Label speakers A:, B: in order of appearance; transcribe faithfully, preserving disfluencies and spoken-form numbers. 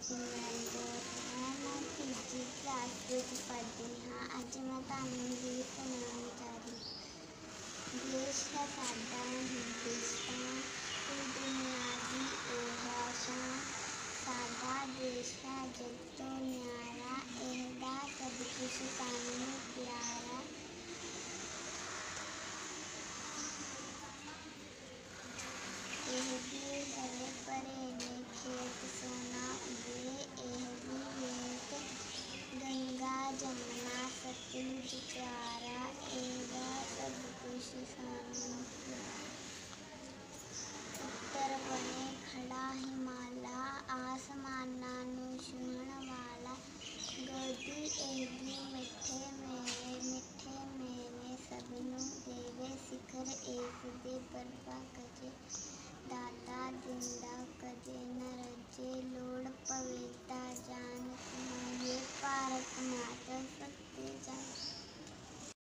A: सिमरन कौर है। मैं तीजी क्लास ਵਿੱਚ ਪੜ੍ਹਦੀ ਹਾਂ। ਅੱਜ ਮੈਂ ਤੁਹਾਨੂੰ ਗੀਤ ਸੁਣਾਉਣ ਜਾ ਰਹੀ ਹਾਂ। ਦੇਸ਼ ਹੈ ਸਾਡਾ ਹਿੰਦੁਸਤਾਨ, ਇਹ ਦੁਨੀਆ ਦੀ ਇਹ ਹੈ ਸ਼ਾਨ। ਸਾਡਾ ਦੇਸ਼ ਹੈ ਜਗ ਤੋਂ ਨਿਆਰਾ, ਇਹਦਾ ਸਭ ਕੁਛ ਸਾਨੂੰ ਪਿਆਰਾ। ਇਹਦੇ ਹਰੇ ਭਰੇ ਨੇ ਖੇਤ, ਸੋਨਾ ਉਗੇ ਇਹਦੀ ਵੇਖ। ਗੰਗਾ ਜਮਨਾ ਸਤਲੁਜ ਪਿਆਰਾ, ਇਹਦਾ ਸਭ ਕੁਛ ਸਾਨੂੰ ਪਿਆਰਾ। ਉੱਤਰ ਬਣੇ ਖੜਾ ਹਿਮਾਲਾ, ਆਸਮਾਨਾਂ ਨੂੰ ਛੂਹਣ ਵਾਲਾ। ਗੋਦੀ ਇਹਦੀ ਮਿੱਠੇ ਮੇਵੇ ਮਿੱਠੇ ਮੇਵੇ ਸਭ ਨੂੰ ਦੇਵੇ। ਸਿਖਰ ਇਸਦੇ ਬਰਫ਼ਾਂ ਗਜੇ, ਦਾਤਾ ਦਿੰਦਾ ਕਦੇ ਨਾ ਰੱਜੇ। ਲੋੜ ਪਵੇ ਤਾਂ ਜਾਨ ਕਮਾਈਏ, ਭਾਰਤ ਮਾਤਾ